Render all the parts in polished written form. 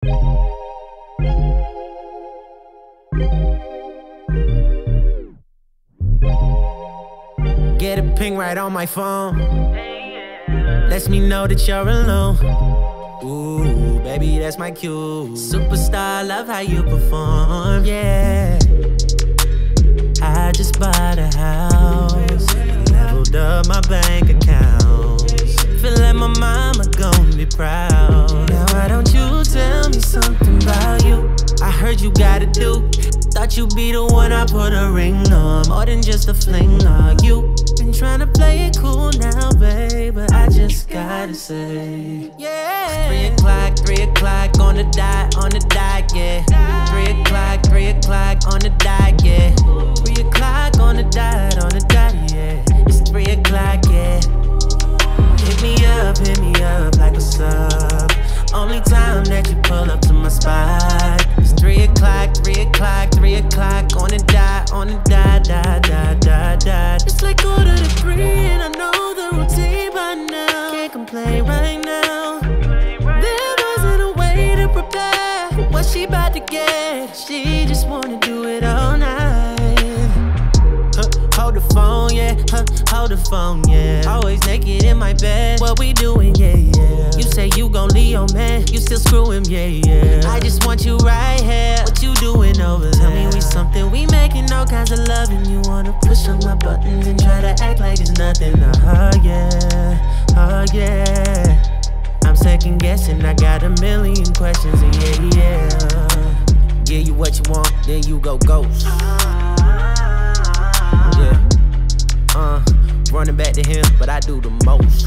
Get a ping right on my phone, lets me know that you're alone. Ooh, baby, that's my cue. Superstar, love how you perform, yeah. I just bought a house, leveled up my bank accounts. Feel like my mama gon' be proud. Now why don't you tell me something about you? I heard you got a dude. Thought you'd be the one I put a ring on, more than just a fling on. You been trying to play it cool now, babe, but I just gotta say, yeah. 3 o'clock on the dot, yeah. 3 o'clock on the dot, yeah. 3 o'clock on the dot, yeah. It's 3 o'clock, yeah. Hit me up like what's up. Only time that you pull up to my spot. It's 3 o'clock on the dot. It's like 2:45 and I know the routine by now. Can't complain right now. There wasn't a way to prepare for what she about to get. She just wanna do it all night. Hold the phone, yeah, hold the phone, yeah. Always naked in my bed, what we doing, yeah, yeah. You say you gon' leave your man, you still screw him, yeah, yeah. I just want you right here, what you doing over there? Tell me we something, we making all kinds of love. And you wanna push on my buttons and try to act like it's nothing. Oh yeah. I'm second guessing, I got a million questions, and yeah. Give you what you want, then you go ghost. Yeah, running back to him, but I do the most.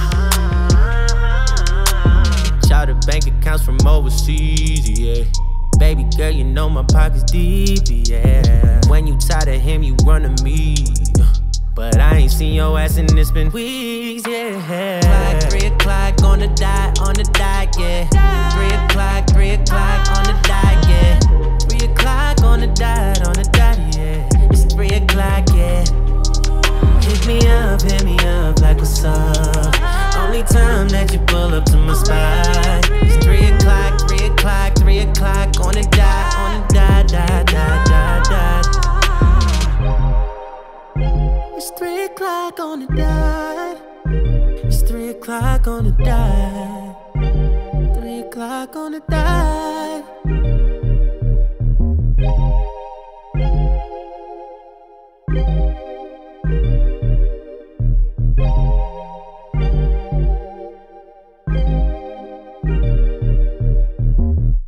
Shout out bank accounts from overseas, yeah. Baby girl, you know my pocket's deep, yeah. When you tired of him, you run to me. But I ain't seen your ass and it's been weeks, yeah. 3 o'clock on the dot, yeah. 3 o'clock on the dot, yeah. 3 o'clock on the dot, yeah. It's 3 o'clock, yeah. Hit me up like what's up. Only time that you pull up to my spot. It's 3 o'clock on the dot, It's 3 o'clock on the dot. It's 3 o'clock on the dot. 3 o'clock on the dot.